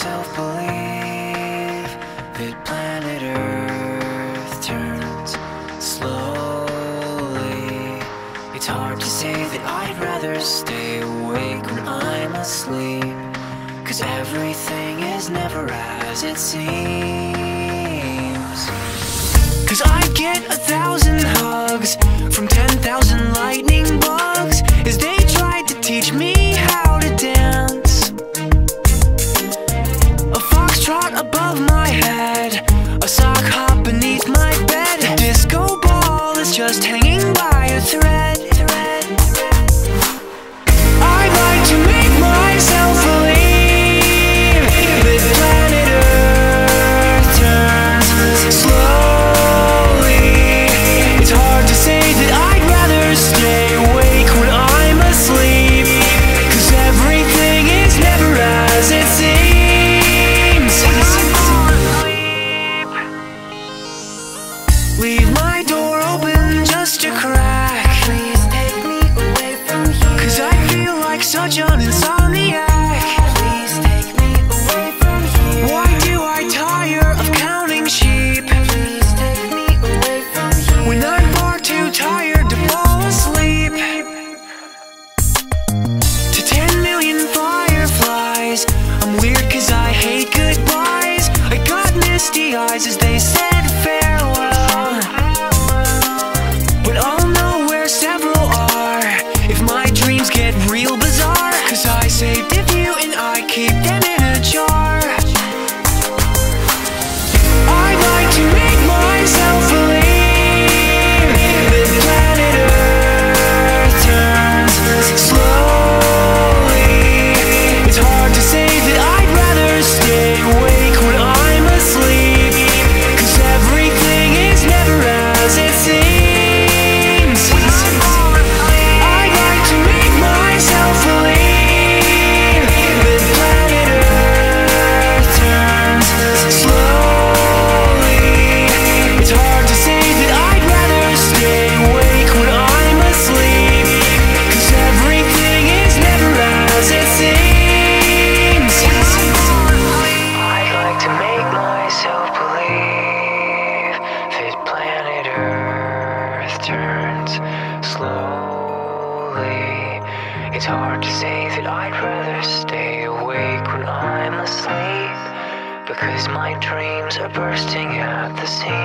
myself believe that planet Earth turns slowly. It's hard to say that I'd rather stay awake when I'm asleep, 'cause everything is never as it seems. 'Cause I get 1,000 hugs from 10,000 lightning bugs as they tried to teach me how to dance. A foxtrot above my head, a sock hop beneath my bed, a disco ball is just hanging by a thread. I'd like to make myself believe that planet Earth turns slowly. It's hard to say that I'd rather stay awake when I'm asleep, 'cause everything is never as it seems. Leave my door open just a crack. Please take me away from here, 'cause I feel like such an insomniac. Please take me away from here. Why do I tire of counting sheep? Please take me away from here, when I'm far too tired to fall asleep. To 10 million fireflies, I'm weird 'cause I hate goodbyes. I got misty eyes as they said farewell, but I'll know where several are if my dreams get real bizarre, 'cause I saved a few and I keep them in a jar. I'd like to make myself believe that planet Earth turns slowly. It's hard to say that I'd rather stay awake when I'm asleep, 'cause everything is never as it seems. I'd like to make myself believe that planet Earth turns slowly. It's hard to say that I'd rather stay awake when I'm asleep, 'cause everything is never as it seems. I'd like to make myself believe that planet Earth turns slowly. It's hard to say that I'd rather stay awake when I'm asleep, because my dreams are bursting at the seams.